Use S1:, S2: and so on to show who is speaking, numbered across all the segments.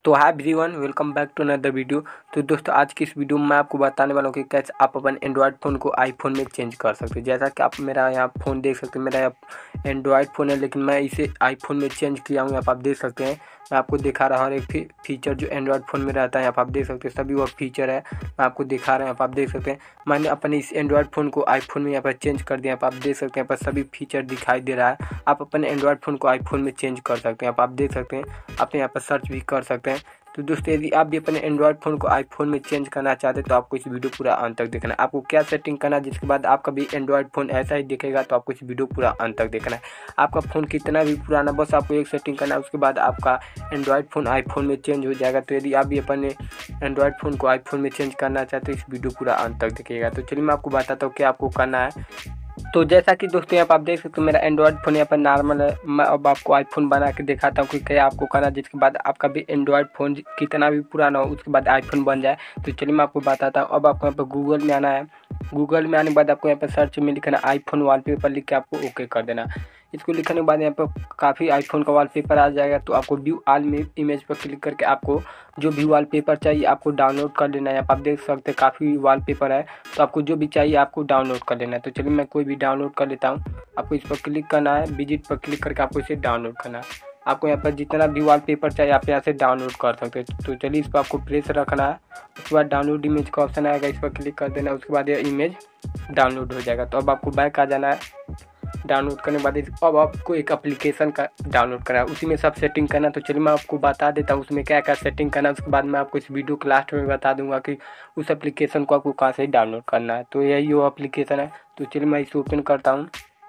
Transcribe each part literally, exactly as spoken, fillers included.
S1: तो hi everyone, welcome back to another video. तो दोस्तों, आज की इस वीडियो में मैं आपको बताने वाला हूँ कि कैसे आप अपन एंड्रॉयड फ़ोन को आईफोन में चेंज कर सकते हैं। जैसा कि आप मेरा यहाँ फ़ोन देख सकते हैं, मेरा यहाँ एंड्रॉयड फ़ोन है लेकिन मैं इसे आईफोन में चेंज किया हूँ। यहाँ पर आप देख सकते हैं, मैं आपको दिखा रहा हूँ हर एक फीचर जो एंड्रॉयड फ़ोन में रहता है। यहाँ पर आप देख सकते हैं सभी वो फीचर है, मैं आपको दिखा रहा हूँ। यहाँ पर आप देख सकते हैं मैंने अपने इस एंड्रॉयड फ़ोन को आईफोन में यहाँ पर चेंज कर दिया। यहाँ पर आप देख सकते हैं, यहाँ पर सभी फीचर दिखाई दे रहा है। आप अपने एंड्रॉयड फ़ोन को आईफोन में चेंज कर सकते हैं। यहाँ पर आप देख सकते हैं, आप यहाँ पर सर्च भी कर सकते हैं। तो दोस्तों, यदि आप भी अपने एंड्रॉयड फ़ोन को आईफोन में चेंज करना चाहते हैं तो आपको इस वीडियो पूरा अंत तक देखना है। आपको क्या सेटिंग करना है, जिसके बाद आपका भी एंड्रॉयड फ़ोन ऐसा ही दिखेगा, तो आपको इस वीडियो पूरा अंत तक देखना है। आपका फ़ोन कितना भी पुराना, बस आपको एक सेटिंग करना है, उसके बाद आपका एंड्रॉयड फ़ोन आईफोन में चेंज हो जाएगा। तो यदि आप भी अपने एंड्रॉयड फ़ोन को आईफोन में चेंज करना चाहते हैं, इस वीडियो पूरा अंत तक देखिएगा। तो चलिए मैं आपको बताता हूँ क्या आपको करना है। तो जैसा कि दोस्तों यहाँ पर आप देख सकते हो, मेरा एंड्रॉयड फ़ोन यहाँ पर नॉर्मल है। मैं अब आपको आईफोन बना के दिखाता हूँ कि क्या आपको करना है, जिसके बाद आपका भी एंड्रॉयड फ़ोन कितना भी पुराना हो उसके बाद आईफोन बन जाए। तो चलिए मैं आपको बताता हूँ। अब आपको यहाँ पर गूगल में आना है। गूगल में आने के बाद आपको यहाँ पर सर्च में लिखना है आईफोन वॉलपेपर, लिख के आपको ओके कर देना। इसको लिखने के बाद यहाँ पर काफ़ी आईफोन का वॉलपेपर आ जाएगा। तो आपको व्यू ऑल में इमेज पर क्लिक करके आपको जो भी वॉलपेपर चाहिए आपको डाउनलोड कर लेना है। यहाँ पर आप देख सकते हैं काफ़ी वॉलपेपर है, तो आपको जो भी चाहिए आपको डाउनलोड कर लेना है। तो चलिए मैं कोई भी डाउनलोड कर लेता हूँ। आपको इस पर क्लिक करना है, विजिट पर क्लिक करके आपको इसे डाउनलोड करना है। आपको यहाँ पर जितना भी वॉलपेपर चाहिए आप यहाँ से डाउनलोड कर सकते हैं। तो चलिए इस पर आपको प्रेस रखना है, उसके बाद डाउनलोड इमेज का ऑप्शन आएगा, इस पर क्लिक कर देना है। उसके बाद यह इमेज डाउनलोड हो जाएगा। तो अब आपको बैक आ जाना है। डाउनलोड करने के बाद अब आपको एक एप्लीकेशन का डाउनलोड करना है, उसी में सब सेटिंग करना है। तो चलिए मैं आपको बता देता हूँ उसमें क्या क्या सेटिंग करना है। उसके बाद मैं आपको इस वीडियो के लास्ट में बता दूंगा कि उस एप्लीकेशन को आपको कहाँ से डाउनलोड करना है। तो यही वो एप्लीकेशन है। तो चलिए मैं इसे ओपन करता हूँ।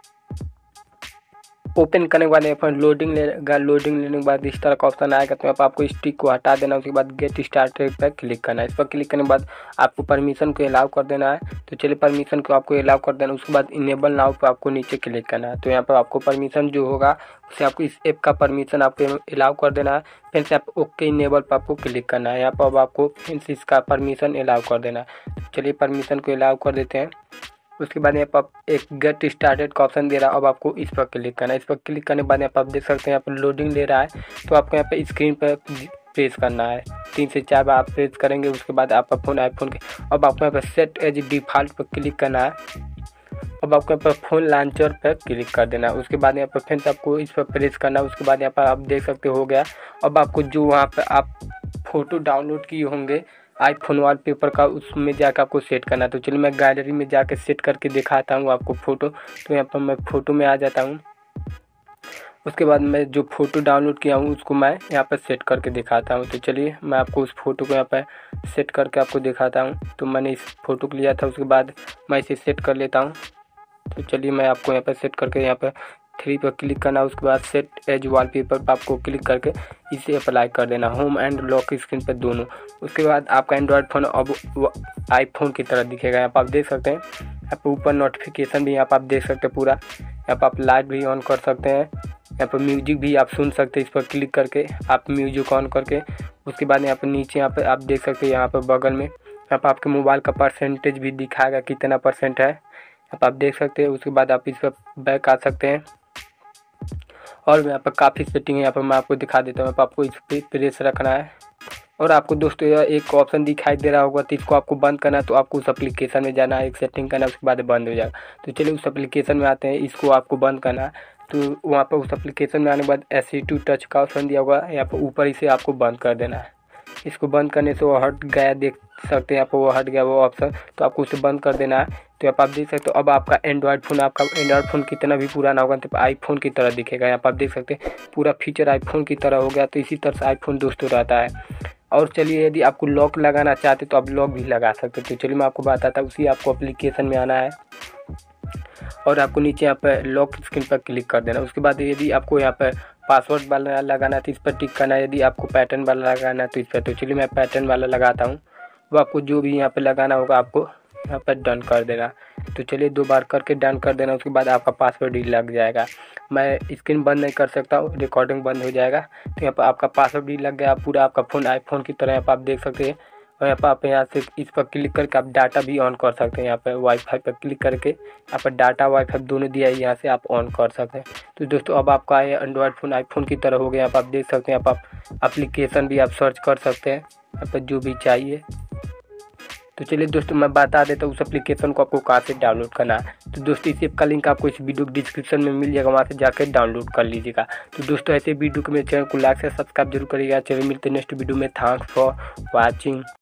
S1: ओपन करने के बाद यहाँ पर लोडिंग लेगा। लोडिंग लेने के बाद इस तरह का ऑप्शन आएगा। तो यहाँ पर आपको स्टिक को हटा देना, उसके बाद गेट स्टार्टेड पर क्लिक करना है। इस पर क्लिक करने के बाद आपको परमिशन को अलाउ कर देना है। तो चलिए परमिशन को आपको अलाउ कर देना। उसके बाद इनेबल नाउ पर आपको नीचे क्लिक करना है। तो यहाँ पर आपको परमिशन जो होगा उसे आपको इस ऐप का परमिशन आपको अलाउ कर देना है। फिर से आप ओके इनेबल पर आपको क्लिक करना है। यहाँ पर अब आपको फिर से इसका परमिशन अलाउ कर देना है। तो चलिए परमिशन को अलाउ कर देते हैं। उसके बाद यहाँ पर एक गेट स्टार्टेड का ऑप्शन दे रहा है। अब आपको इस पर क्लिक करना है। इस पर क्लिक करने के बाद यहाँ पर आप देख सकते हैं यहाँ पर लोडिंग ले रहा है। तो आपको यहाँ पर स्क्रीन पर प्रेस करना है, तीन से चार बार आप प्रेस करेंगे। उसके बाद आपका फ़ोन आईफोन के अब आपको यहाँ पर सेट एज डिफ़ॉल्ट पर क्लिक करना है। अब आपको यहाँ पर फ़ोन लॉन्चर पर क्लिक कर देना है। उसके बाद यहाँ पर फिर से आपको इस पर प्रेस करना है। उसके बाद यहाँ पर आप देख सकते हो गया। अब आपको जो वहाँ पर आप फ़ोटो डाउनलोड किए होंगे आईफोन वॉलपेपर का, उसमें जाकर आपको सेट करना है। तो चलिए मैं गैलरी में जाकर सेट करके दिखाता हूँ आपको फ़ोटो। तो यहाँ पर मैं फ़ोटो में आ जाता हूँ। उसके बाद मैं जो फ़ोटो डाउनलोड किया हूँ उसको मैं यहाँ पर सेट करके दिखाता हूँ। तो चलिए मैं आपको उस फ़ोटो को यहाँ पर सेट करके आपको दिखाता हूँ। तो मैंने इस फ़ोटो को लिया था, उसके बाद मैं इसे सेट कर लेता हूँ। तो चलिए मैं आपको यहाँ पर सेट करके यहाँ पर थ्री पर क्लिक करना, उसके बाद सेट एज वॉलपेपर पर आपको क्लिक करके इसे अप्लाई कर देना, होम एंड लॉक स्क्रीन पर दोनों। उसके बाद आपका एंड्रॉयड फ़ोन अब आईफोन की तरह दिखेगा। यहाँ पर आप देख सकते हैं, यहाँ पर ऊपर नोटिफिकेशन भी यहाँ पर आप देख सकते हैं पूरा। यहाँ पर आप लाइट भी ऑन कर सकते हैं, यहाँ पर म्यूजिक भी आप सुन सकते हैं। इस पर क्लिक करके आप म्यूजिक ऑन करके उसके बाद यहाँ पर नीचे यहाँ पर आप देख सकते हैं, यहाँ पर बगल में यहाँ पर आपके मोबाइल का परसेंटेज भी दिखाएगा कितना परसेंट है, यहाँ पर आप देख सकते हैं। उसके बाद आप इस पर बैक आ सकते हैं और यहाँ पर काफ़ी सेटिंग है, यहाँ पर मैं आपको दिखा देता हूँ। यहाँ पर आपको इस पर प्रेस रखना है और आपको दोस्तों यह एक ऑप्शन दिखाई दे रहा होगा, तो इसको आपको बंद करना है। तो आपको उस एप्लीकेशन में जाना है, एक सेटिंग करना है, उसके बाद बंद हो जाएगा। तो चलिए उस एप्लीकेशन में आते हैं, इसको आपको बंद करना है। तो वहाँ पर उस एप्लीकेशन में आने के बाद एस सी टू टच का ऑप्शन दिया होगा, यहाँ पर ऊपर इसे आपको बंद कर देना है। इसको बंद करने से वो हट गया, देख सकते हैं यहाँ पर वो हट गया वो ऑप्शन। तो आपको उसे बंद कर देना है। तो यहाँ पर आप देख सकते हो अब आपका एंड्रॉयड फ़ोन आपका एंड्रॉयड फ़ोन कितना भी पुराना होगा तो आईफोन की तरह दिखेगा। यहाँ पर आप देख सकते हैं पूरा फीचर आईफोन की तरह हो गया। तो इसी तरह से आईफोन दोस्तों रहता है। और चलिए यदि आपको लॉक लगाना चाहते तो आप लॉक भी लगा सकते हो। तो चलिए मैं आपको बताता हूँ, उसी आपको एप्लीकेशन में आना है और आपको नीचे यहाँ पर लॉक स्क्रीन पर क्लिक कर देना। उसके बाद यदि आपको यहाँ पर पासवर्ड वाला लगाना है तो इस पर टिक करना है, यदि आपको पैटर्न वाला लगाना है तो इस पर। तो चलिए मैं पैटर्न वाला लगाता हूँ। वो आपको जो भी यहाँ पर लगाना होगा आपको यहाँ पर डन कर देना। तो चलिए दो बार करके डन कर देना, उसके बाद आपका पासवर्ड ही लग जाएगा। मैं स्क्रीन बंद नहीं कर सकता हूँ, रिकॉर्डिंग बंद हो जाएगा। तो यहाँ पर आपका पासवर्ड भी लग गया, पूरा आपका फ़ोन आईफोन की तरह यहाँ पर आप देख सकते हैं और यहाँ पर आप यहाँ से इस पर क्लिक करके आप डाटा भी ऑन कर सकते हैं। यहाँ पर वाईफाई पर क्लिक करके यहाँ पर डाटा वाईफाई दोनों दिया है, यहाँ से आप ऑन कर सकते हैं। तो दोस्तों अब आपका ये एंड्रॉयड फ़ोन आईफोन की तरह हो गया। यहाँ पर आप देख सकते हैं, यहाँ पर आप एप्लीकेशन भी आप सर्च कर सकते हैं यहाँ पर जो भी चाहिए। तो चलिए दोस्तों मैं बता देता हूँ उस एप्लीकेशन को आपको कहाँ से डाउनलोड करना है। तो दोस्तों इस ऐप का लिंक आपको इस वीडियो डिस्क्रिप्शन में मिल जाएगा, वहाँ से जाकर डाउनलोड कर लीजिएगा। तो दोस्तों ऐसे वीडियो को मेरे चैनल को लाइक से सब्सक्राइब जरूर करिएगा। चलिए मिलते हैं नेक्स्ट वीडियो में। Thanks for watching.